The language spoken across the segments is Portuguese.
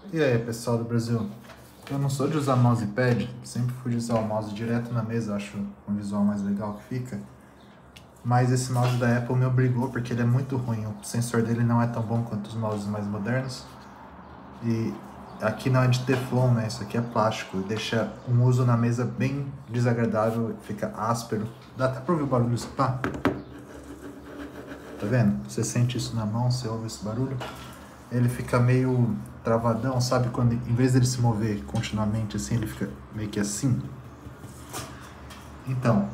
E aí, pessoal do Brasil? Eu não sou de usar mousepad, sempre fui de usar o mouse direto na mesa, acho um visual mais legal que fica. Mas esse mouse da Apple me obrigou, porque ele é muito ruim, o sensor dele não é tão bom quanto os mouses mais modernos. E aqui não é de Teflon, né? Isso aqui é plástico, deixa um uso na mesa bem desagradável, fica áspero. Dá até pra ouvir o barulho escutar. Tá vendo? Você sente isso na mão, você ouve esse barulho. Ele fica meio travadão, sabe? Quando em vez dele se mover continuamente assim, ele fica meio que assim. Então,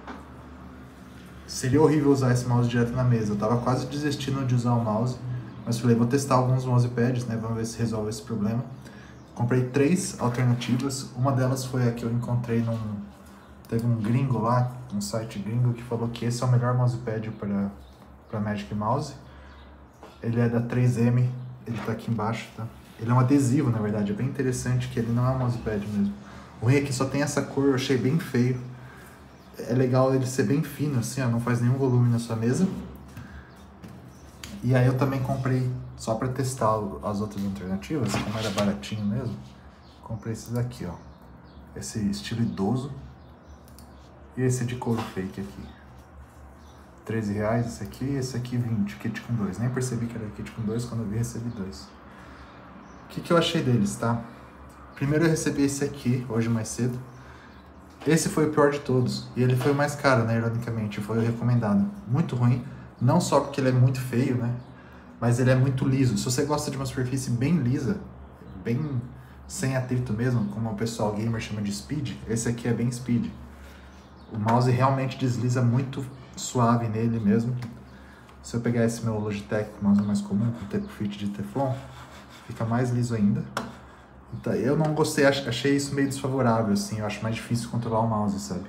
seria horrível usar esse mouse direto na mesa. Eu tava quase desistindo de usar o mouse, mas falei, vou testar alguns mousepads, né? Vamos ver se resolve esse problema. Comprei 3 alternativas. Uma delas foi a que eu encontrei teve um gringo lá, um site gringo, que falou que esse é o melhor mousepad para Magic Mouse. Ele é da 3M, ele tá aqui embaixo, tá? Ele é um adesivo, na verdade, é bem interessante que ele não é um mousepad mesmo. O ruim é que só tem essa cor, eu achei bem feio. É legal ele ser bem fino assim, ó, não faz nenhum volume na sua mesa. E aí eu também comprei, só para testar as outras alternativas, como era baratinho mesmo, comprei esses aqui, ó. Esse estilo idoso e esse de couro fake aqui. R$13 esse aqui 20, kit com 2. Nem percebi que era kit com 2, quando eu vi recebi 2. O que eu achei deles, tá? Primeiro eu recebi esse aqui, hoje mais cedo. Esse foi o pior de todos, e ele foi o mais caro, né, ironicamente, foi o recomendado. Muito ruim, não só porque ele é muito feio, né, mas ele é muito liso. Se você gosta de uma superfície bem lisa, bem sem atrito mesmo, como o pessoal gamer chama de speed, esse aqui é bem speed. O mouse realmente desliza muito suave nele mesmo. Se eu pegar esse meu Logitech, o mouse mais comum, com o fit de Teflon, fica mais liso ainda. Então, eu não gostei, achei isso meio desfavorável, assim, eu acho mais difícil controlar o mouse, sabe?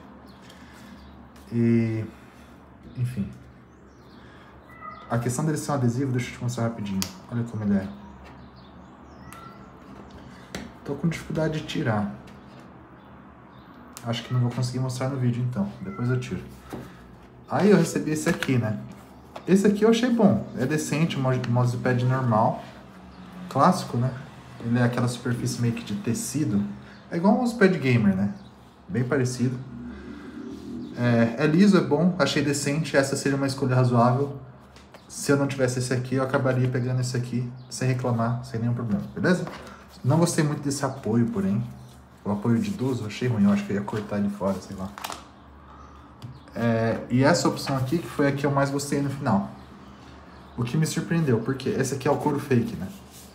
E, enfim. A questão dele ser um adesivo, deixa eu te mostrar rapidinho. Olha como ele é. Tô com dificuldade de tirar. Acho que não vou conseguir mostrar no vídeo, então. Depois eu tiro. Aí eu recebi esse aqui, né? Esse aqui eu achei bom. É decente, um mousepad normal. Clássico, né? Ele é aquela superfície meio que de tecido. É igual um mousepad gamer, né? Bem parecido. É liso, é bom. Achei decente. Essa seria uma escolha razoável. Se eu não tivesse esse aqui, eu acabaria pegando esse aqui sem reclamar, sem nenhum problema, beleza? Não gostei muito desse apoio, porém. O apoio de idoso eu achei ruim. Eu acho que eu ia cortar ele fora, sei lá. E essa opção aqui, que foi a que eu mais gostei no final. O que me surpreendeu, porque esse aqui é o couro fake, né?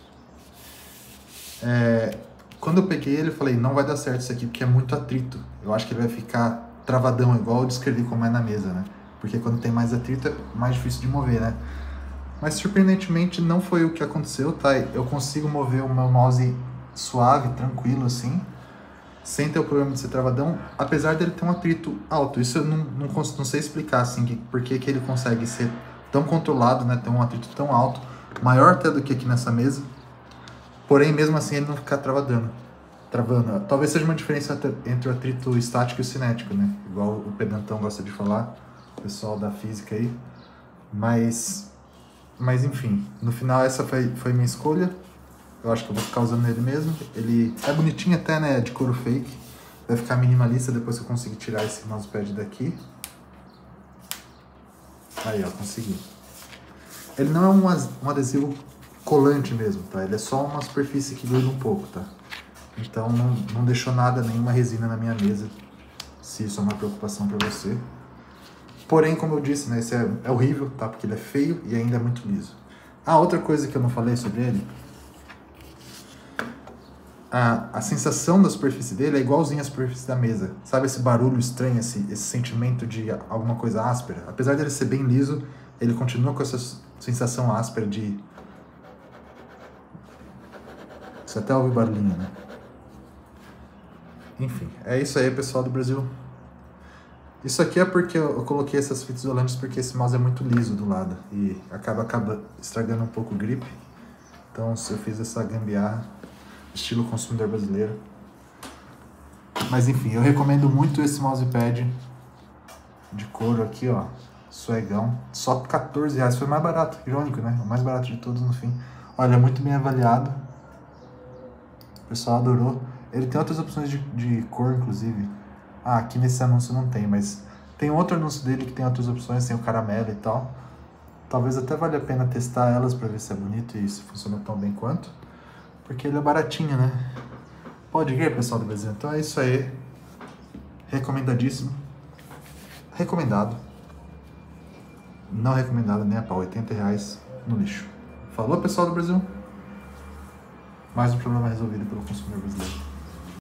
Quando eu peguei ele, eu falei, não vai dar certo isso aqui, porque é muito atrito. Eu acho que ele vai ficar travadão, igual eu descrevi como é na mesa, né? Porque quando tem mais atrito, é mais difícil de mover, né? Mas, surpreendentemente, não foi o que aconteceu, tá? Eu consigo mover o meu mouse suave, tranquilo, assim, sem ter o problema de ser travadão, apesar dele ter um atrito alto. Isso eu não sei explicar, assim, por que ele consegue ser tão controlado, né? Ter um atrito tão alto, maior até do que aqui nessa mesa. Porém, mesmo assim, ele não ficar travando. Talvez seja uma diferença entre o atrito estático e o cinético, né? Igual o pedantão gosta de falar, o pessoal da física aí. Mas enfim, no final essa foi minha escolha. Eu acho que eu vou ficar usando ele mesmo. Ele é bonitinho até, né? De couro fake. Vai ficar minimalista depois que eu conseguir tirar esse mousepad daqui. Aí, ó, consegui. Ele não é um adesivo colante mesmo, tá? Ele é só uma superfície que gruda um pouco, tá? Então não deixou nada, nenhuma resina na minha mesa, se isso é uma preocupação para você. Porém, como eu disse, né, esse é horrível, tá? Porque ele é feio e ainda é muito liso. Outra coisa que eu não falei sobre ele, a sensação da superfície dele é igualzinha à superfície da mesa. Sabe esse barulho estranho, esse sentimento de alguma coisa áspera? Apesar dele ser bem liso, ele continua com essa sensação áspera de... Você até ouve barulhinho, né? Enfim, é isso aí, pessoal do Brasil. Isso aqui é porque eu coloquei essas fitas isolantes porque esse mouse é muito liso do lado e acaba estragando um pouco o grip. Então eu fiz essa gambiarra, estilo consumidor brasileiro. Mas enfim, eu recomendo muito esse mousepad de couro aqui, ó, suegão. Só por R$14, foi mais barato, irônico, né? O mais barato de todos no fim. Olha, é muito bem avaliado. O pessoal adorou. Ele tem outras opções de cor, inclusive. Ah, aqui nesse anúncio não tem, mas tem outro anúncio dele que tem outras opções, tem o caramelo e tal. Talvez até valha a pena testar elas pra ver se é bonito e se funciona tão bem quanto. Porque ele é baratinho, né? Pode ir, pessoal do Brasil. Então é isso aí. Recomendadíssimo. Recomendado. Não recomendado nem a pau. R$80 no lixo. Falou, pessoal do Brasil? Mais um problema resolvido pelo consumidor brasileiro.